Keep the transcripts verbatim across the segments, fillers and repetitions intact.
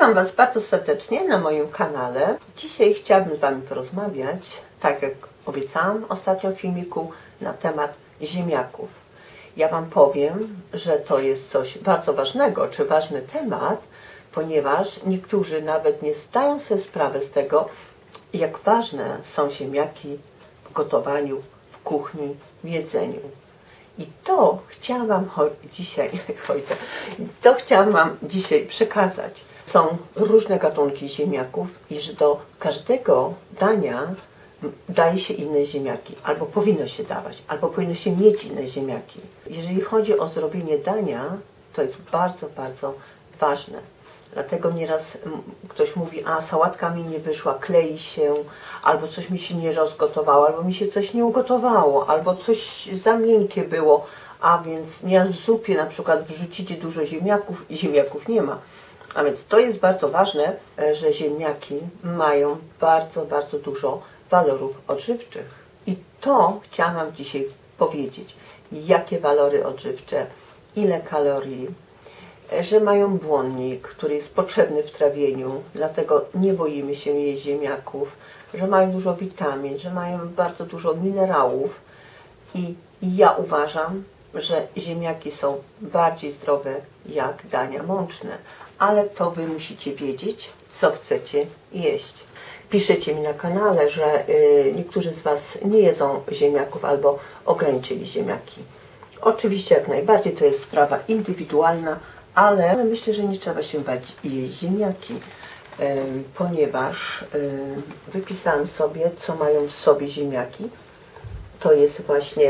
Witam Was bardzo serdecznie na moim kanale. Dzisiaj chciałabym z Wami porozmawiać, tak jak obiecałam w ostatnim filmiku, na temat ziemniaków. Ja Wam powiem, że to jest coś bardzo ważnego, czy ważny temat, ponieważ niektórzy nawet nie zdają sobie sprawy z tego, jak ważne są ziemniaki w gotowaniu, w kuchni, w jedzeniu. I to chciałam Wam dzisiaj, to chciałam Wam dzisiaj przekazać. Są różne gatunki ziemniaków i że do każdego dania daje się inne ziemniaki, albo powinno się dawać, albo powinno się mieć inne ziemniaki. Jeżeli chodzi o zrobienie dania, to jest bardzo, bardzo ważne. Dlatego nieraz ktoś mówi, a sałatka mi nie wyszła, klei się, albo coś mi się nie rozgotowało, albo mi się coś nie ugotowało, albo coś za miękkie było, a więc nieraz w zupie na przykład wrzucicie dużo ziemniaków i ziemniaków nie ma. A więc to jest bardzo ważne, że ziemniaki mają bardzo, bardzo dużo walorów odżywczych. I to chciałam Wam dzisiaj powiedzieć. Jakie walory odżywcze, ile kalorii, że mają błonnik, który jest potrzebny w trawieniu, dlatego nie boimy się jeść ziemniaków, że mają dużo witamin, że mają bardzo dużo minerałów i ja uważam, że ziemniaki są bardziej zdrowe jak dania mączne, ale to Wy musicie wiedzieć, co chcecie jeść. Piszecie mi na kanale, że y, niektórzy z Was nie jedzą ziemniaków albo ograniczyli ziemniaki. Oczywiście jak najbardziej to jest sprawa indywidualna, ale myślę, że nie trzeba się bać jeść ziemniaki, y, ponieważ y, wypisałam sobie, co mają w sobie ziemniaki. To jest właśnie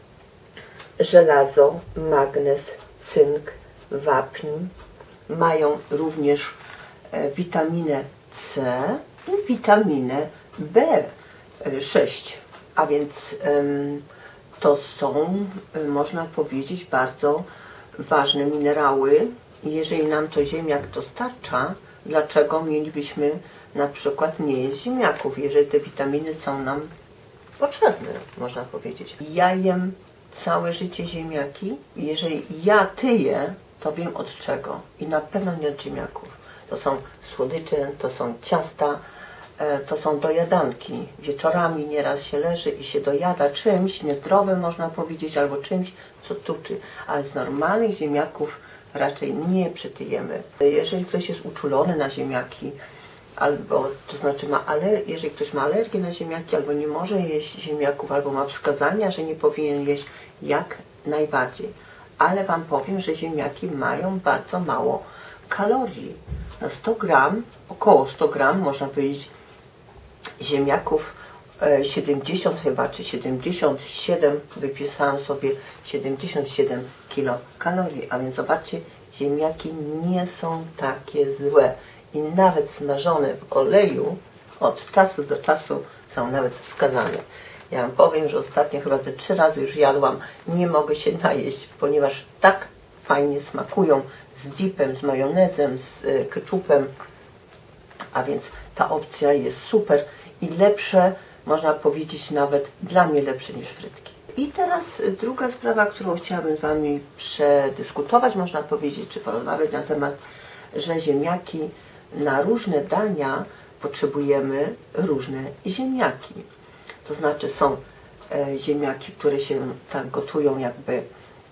żelazo, magnez, cynk, wapń. Mają również e, witaminę C i witaminę B sześć, a więc ym, to są, y, można powiedzieć, bardzo ważne minerały. Jeżeli nam to ziemniak dostarcza, dlaczego mielibyśmy na przykład nie jeść ziemniaków, jeżeli te witaminy są nam potrzebne, można powiedzieć. Ja jem całe życie ziemniaki, jeżeli ja tyję, to wiem od czego i na pewno nie od ziemniaków. To są słodycze, to są ciasta, to są dojadanki. Wieczorami nieraz się leży i się dojada czymś niezdrowym, można powiedzieć, albo czymś, co tuczy, ale z normalnych ziemniaków raczej nie przytyjemy. Jeżeli ktoś jest uczulony na ziemniaki, albo to znaczy ma aler- jeżeli ktoś ma alergię na ziemniaki, albo nie może jeść ziemniaków, albo ma wskazania, że nie powinien jeść, jak najbardziej. Ale Wam powiem, że ziemniaki mają bardzo mało kalorii. Na sto gram, około sto gram, można powiedzieć, ziemniaków siedemdziesiąt chyba, czy siedemdziesiąt siedem, wypisałam sobie siedemdziesiąt siedem kilokalorii. A więc zobaczcie, ziemniaki nie są takie złe. I nawet smażone w oleju od czasu do czasu są nawet wskazane. Ja Wam powiem, że ostatnio chyba ze trzy razy już jadłam, nie mogę się najeść, ponieważ tak fajnie smakują z dipem, z majonezem, z ketchupem, a więc ta opcja jest super i lepsze, można powiedzieć nawet dla mnie lepsze niż frytki. I teraz druga sprawa, którą chciałabym z Wami przedyskutować, można powiedzieć, czy porozmawiać na temat, że ziemniaki na różne dania potrzebujemy różne ziemniaki. To znaczy są e, ziemniaki, które się tak gotują jakby e,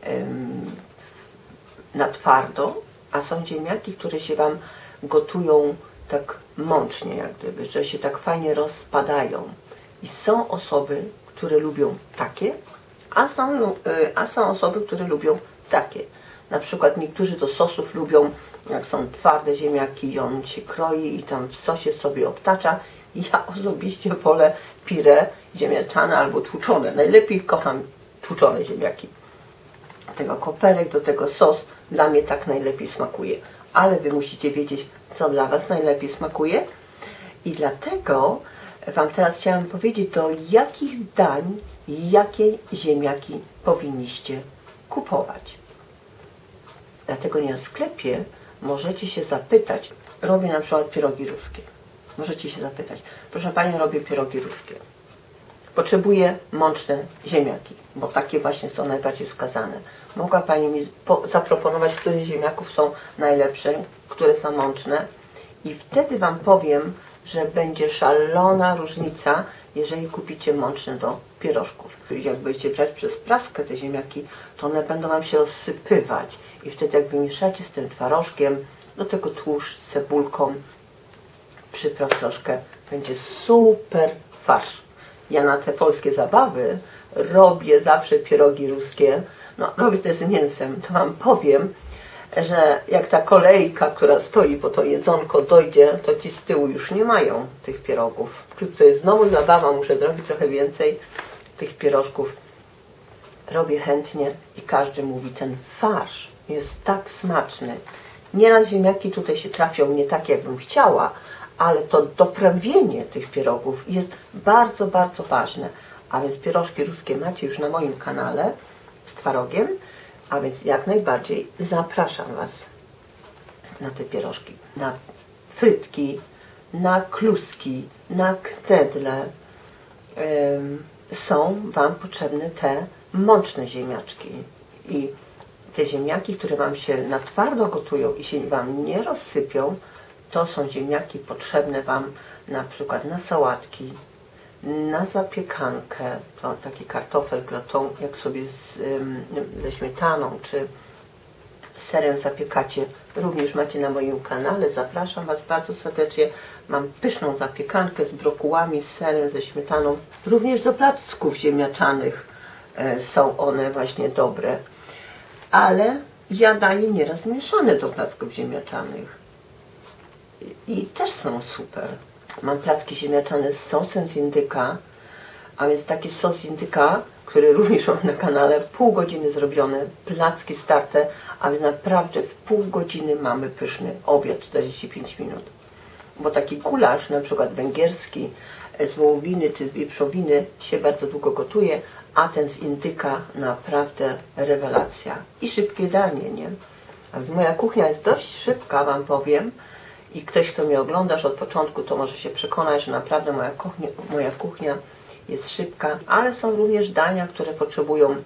na twardo, a są ziemniaki, które się Wam gotują tak mącznie, jak gdyby, że się tak fajnie rozpadają. I są osoby, które lubią takie, a są, e, a są osoby, które lubią takie. Na przykład niektórzy do sosów lubią, jak są twarde ziemniaki i on się kroi i tam w sosie sobie obtacza. Ja osobiście wolę pire ziemniaczane albo tłuczone. Najlepiej kocham tłuczone ziemniaki. Do tego koperek, do tego sos. Dla mnie tak najlepiej smakuje. Ale Wy musicie wiedzieć, co dla Was najlepiej smakuje. I dlatego Wam teraz chciałam powiedzieć, do jakich dań, jakie ziemniaki powinniście kupować. Dlatego nie w sklepie możecie się zapytać. Robię na przykład pierogi ruskie. Możecie się zapytać, proszę Pani, robię pierogi ruskie. Potrzebuję mączne ziemniaki, bo takie właśnie są najbardziej wskazane. Mogła Pani mi zaproponować, które ziemniaków są najlepsze, które są mączne I wtedy Wam powiem, że będzie szalona różnica, jeżeli kupicie mączne do pierożków. Jak będziecie brać przez praskę te ziemniaki, to one będą Wam się rozsypywać. I wtedy jak wymieszacie z tym twarożkiem, do tego tłuszcz z cebulką, przypraw troszkę, będzie super farsz. Ja na te polskie zabawy robię zawsze pierogi ruskie. No, robię to z mięsem, to Wam powiem, że jak ta kolejka, która stoi po to jedzonko dojdzie, to ci z tyłu już nie mają tych pierogów. Wkrótce jest znowu zabawa, muszę zrobić trochę więcej tych pierożków. Robię chętnie i każdy mówi, ten farsz jest tak smaczny. Nieraz ziemniaki tutaj się trafią nie tak, jakbym chciała, ale to doprawienie tych pierogów jest bardzo, bardzo ważne. A więc pierożki ruskie macie już na moim kanale z twarogiem, a więc jak najbardziej zapraszam Was na te pierożki, na frytki, na kluski, na knedle. Ym, są Wam potrzebne te mączne ziemniaczki. I te ziemniaki, które Wam się na twardo gotują i się Wam nie rozsypią, to są ziemniaki potrzebne Wam na przykład na sałatki, na zapiekankę, to taki kartofel gratin, jak sobie z, ym, ze śmietaną czy serem zapiekacie, również macie na moim kanale. Zapraszam Was bardzo serdecznie. Mam pyszną zapiekankę z brokułami, z serem, ze śmietaną. Również do placków ziemniaczanych e, są one właśnie dobre. Ale ja daję nieraz mieszane do placków ziemniaczanych. I, i też są super. Mam placki ziemniaczane z sosem z indyka, a więc taki sos z indyka, który również mam na kanale, pół godziny zrobione, placki starte, a więc naprawdę w pół godziny mamy pyszny obiad, czterdzieści pięć minut. Bo taki gulasz, na przykład węgierski, z wołowiny czy z wieprzowiny się bardzo długo gotuje, a ten z indyka naprawdę rewelacja. I szybkie danie, nie? A więc moja kuchnia jest dość szybka, Wam powiem. I ktoś, kto mnie oglądasz od początku, to może się przekonać, że naprawdę moja kuchnia, moja kuchnia jest szybka, ale są również dania, które potrzebują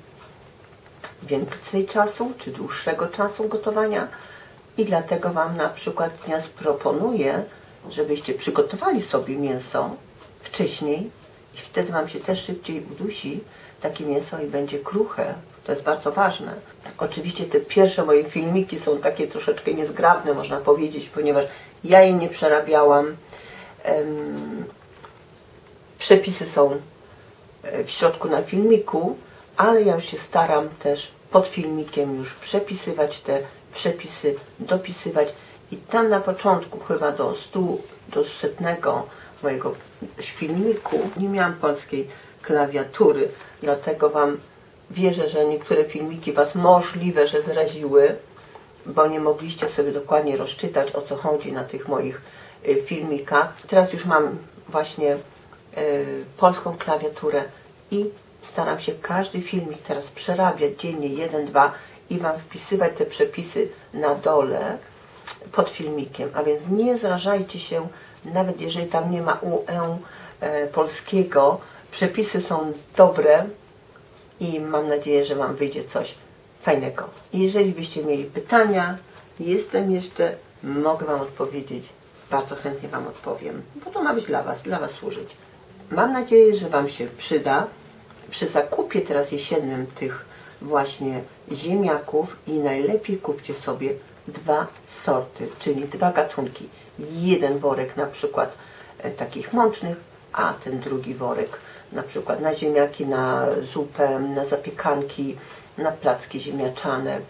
więcej czasu, czy dłuższego czasu gotowania. I dlatego Wam na przykład dnia proponuję, żebyście przygotowali sobie mięso wcześniej i wtedy Wam się też szybciej udusi takie mięso i będzie kruche. To jest bardzo ważne. Oczywiście te pierwsze moje filmiki są takie troszeczkę niezgrabne, można powiedzieć, ponieważ ja je nie przerabiałam. Um, przepisy są w środku na filmiku, ale ja już się staram też pod filmikiem już przepisywać te przepisy, dopisywać. I tam na początku, chyba do stu, do setnego mojego filmiku, nie miałam polskiej klawiatury, dlatego Wam wierzę, że niektóre filmiki Was możliwe, że zraziły, bo nie mogliście sobie dokładnie rozczytać, o co chodzi na tych moich filmikach. Teraz już mam właśnie y, polską klawiaturę i staram się każdy filmik teraz przerabiać dziennie jeden, dwa i Wam wpisywać te przepisy na dole pod filmikiem. A więc nie zrażajcie się, nawet jeżeli tam nie ma U E e, polskiego, przepisy są dobre i mam nadzieję, że Wam wyjdzie coś fajnego. I jeżeli byście mieli pytania, jestem jeszcze, mogę Wam odpowiedzieć, bardzo chętnie Wam odpowiem, bo to ma być dla Was, dla Was służyć. Mam nadzieję, że Wam się przyda przy zakupie teraz jesiennym tych właśnie ziemniaków i najlepiej kupcie sobie dwa sorty, czyli dwa gatunki. Jeden worek na przykład e, takich mącznych, a ten drugi worek na przykład na ziemniaki, na zupę, na zapiekanki, na placki ziemniaczane,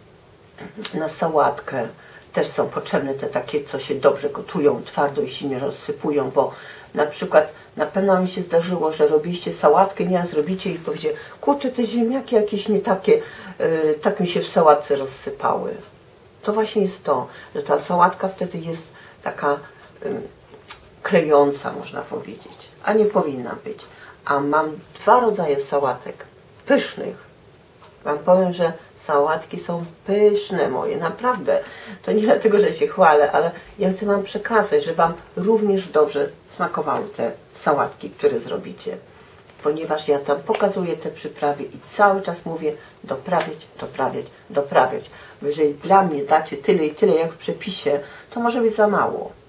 na sałatkę. Też są potrzebne te takie, co się dobrze gotują, twardo i się nie rozsypują, bo na przykład na pewno mi się zdarzyło, że robiliście sałatkę, nieraz robicie i powiecie, kurczę, te ziemniaki jakieś nie takie, yy, tak mi się w sałatce rozsypały. To właśnie jest to, że ta sałatka wtedy jest taka yy, klejąca, można powiedzieć, a nie powinna być. A mam dwa rodzaje sałatek pysznych. Wam powiem, że sałatki są pyszne moje, naprawdę. To nie dlatego, że się chwalę, ale ja chcę Wam przekazać, że Wam również dobrze smakowały te sałatki, które zrobicie. Ponieważ ja tam pokazuję te przyprawy i cały czas mówię doprawiać, doprawiać, doprawiać. Bo jeżeli dla mnie dacie tyle i tyle jak w przepisie, to może być za mało.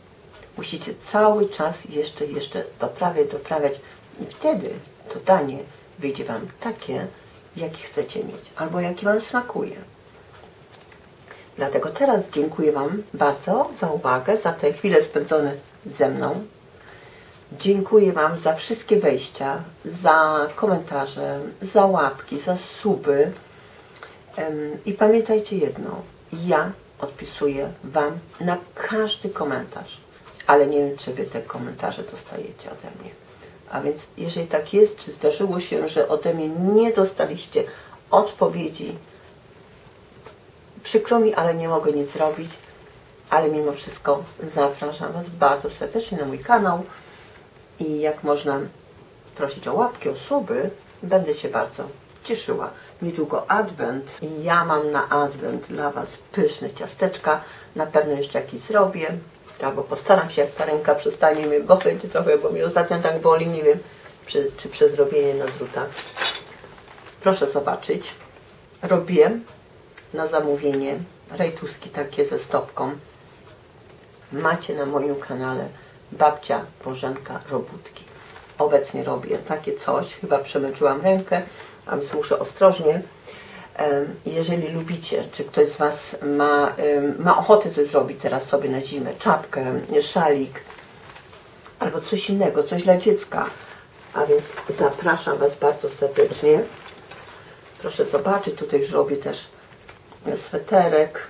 Musicie cały czas jeszcze, jeszcze doprawiać, doprawiać i wtedy to danie wyjdzie Wam takie, jakie chcecie mieć, albo jakie Wam smakuje. Dlatego teraz dziękuję Wam bardzo za uwagę, za te chwile spędzone ze mną. Dziękuję Wam za wszystkie wejścia, za komentarze, za łapki, za suby. I pamiętajcie jedno, ja odpisuję Wam na każdy komentarz, ale nie wiem, czy Wy te komentarze dostajecie ode mnie. A więc jeżeli tak jest, czy zdarzyło się, że ode mnie nie dostaliście odpowiedzi, przykro mi, ale nie mogę nic zrobić, ale mimo wszystko zapraszam Was bardzo serdecznie na mój kanał i jak można prosić o łapki, o suby, będę się bardzo cieszyła. Niedługo Adwent i ja mam na Adwent dla Was pyszne ciasteczka, na pewno jeszcze jakieś zrobię, albo postaram się, jak ta ręka przestanie mnie boleć trochę, bo mi ostatnio tak boli, nie wiem, czy, czy przez robienie na drutach. Proszę zobaczyć, robię na zamówienie rajtuski takie ze stopką. Macie na moim kanale Babcia Bożenka Robótki. Obecnie robię takie coś, chyba przemęczyłam rękę, a więc muszę ostrożnie. Jeżeli lubicie, czy ktoś z Was ma, ma ochotę coś zrobić teraz sobie na zimę, czapkę, szalik, albo coś innego, coś dla dziecka, a więc zapraszam Was bardzo serdecznie. Proszę zobaczyć, tutaj już robię też sweterek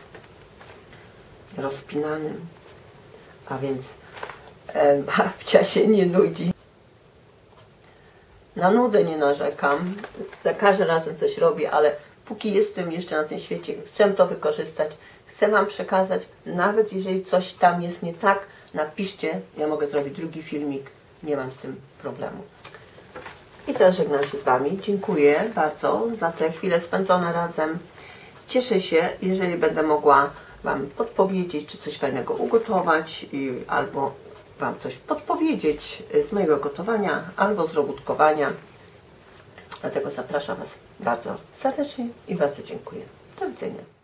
rozpinany, a więc e, babcia się nie nudzi. Na nudę nie narzekam, za każdym razem coś robię, ale póki jestem jeszcze na tym świecie, chcę to wykorzystać, chcę Wam przekazać, nawet jeżeli coś tam jest nie tak, napiszcie, ja mogę zrobić drugi filmik, nie mam z tym problemu. I teraz żegnam się z Wami, dziękuję bardzo za te chwile spędzone razem. Cieszę się, jeżeli będę mogła Wam podpowiedzieć, czy coś fajnego ugotować, albo Wam coś podpowiedzieć z mojego gotowania, albo z robótkowania. Dlatego zapraszam Was bardzo serdecznie i bardzo dziękuję. Do widzenia.